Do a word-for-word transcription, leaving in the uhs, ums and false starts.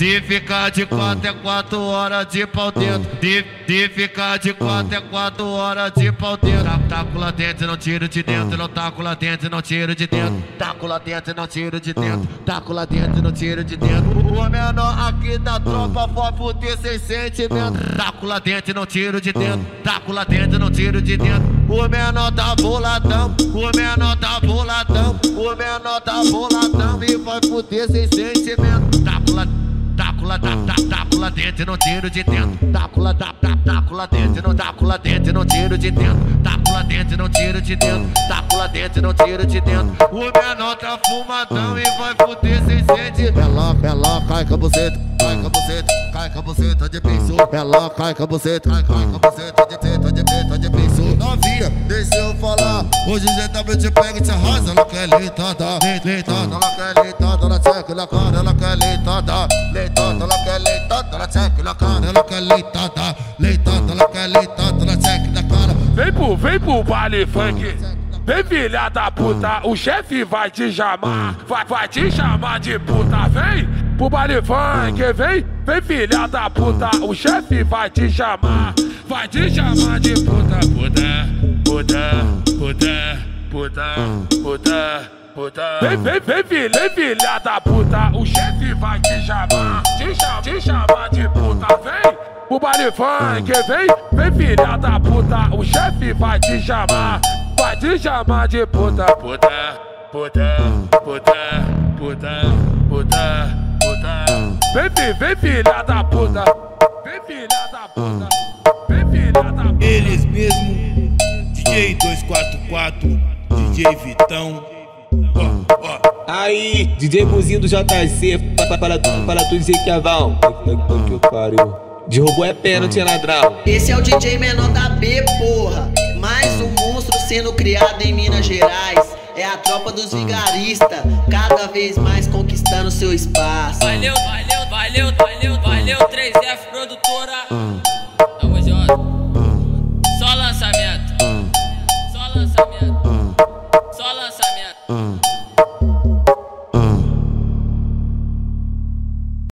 de ficar de quatro é quatro horas de pau dentro. De, de ficar de quatro é quatro horas de pau dentro. Taco lá dentro, não tiro de dentro. Não taco lá dentro, não tiro de dentro. Taco lá dentro, não tiro de dentro. Taco lá dentro, não tiro de dentro. O menor aqui da tropa foi fuder sem sentimento. Taco lá dentro, não tiro de dentro. Taco lá dentro, não tiro de dentro. O menor tá boladão, o menor tá boladão. O menor tá boladão e vai fuder sem sentimento. Taco lá, taco lá, taco, taco lá dentro, não tiro de dentro. Taco lá, taco, taco lá dentro, não taco lá dentro, não tiro de dentro. Taco lá dentro, não tiro de dentro. Taco lá dentro, não tiro de dentro. O menor tá fumadão e vai fuder sem sentimento. Ela, ela cai com a buceta, cai com a buceta, cai com a buceta de penso. Ela cai com a buceta, cai, cai com a buceta de teta, de teta, de penso. Novinha, deixa eu falar. Hoje o G W te pega e te arrasa. Ela quer leitada, leitada, ela quer leitada, ela checa na cara, ela quer leitada, leitada, ela quer leitada, ela checa na cara, ela quer leitada, leitada, ela quer leitada, ela checa na cara. Vem pro, vem pro baile funk. Vem filha da puta, o chefe vai te chamar, vai, vai te chamar de puta. Vem pro baile funk, vem, vem filha da puta, o chefe vai te chamar, vai te chamar de puta. Puta, puta, puta, puta, puta, puta. Vem, vem, vem filha, vem filha da puta, o chefe vai te chamar, te chamar, te chamar de puta. Vem pro baile funk, vem, vem filha da puta, o chefe vai te chamar, vai te chamar de puta. Puta, puta, puta, puta, puta, puta. Vem, vem, vem filha da puta, vem filha da puta, vem filha da puta. Eles mesmo, D J dois quatro quatro, D J Vitão. Ó, ó. Aí, D J Buzinho do J C, para, para, para tu dizer que é Val. Que pariu. Derrubou é pênalti, ladrão. Esse é o D J menor da B, porra. Mais um monstro sendo criado em Minas Gerais. É a tropa dos vigaristas, cada vez mais conquistando seu espaço. Valeu, valeu, valeu, valeu, valeu, três F produtora.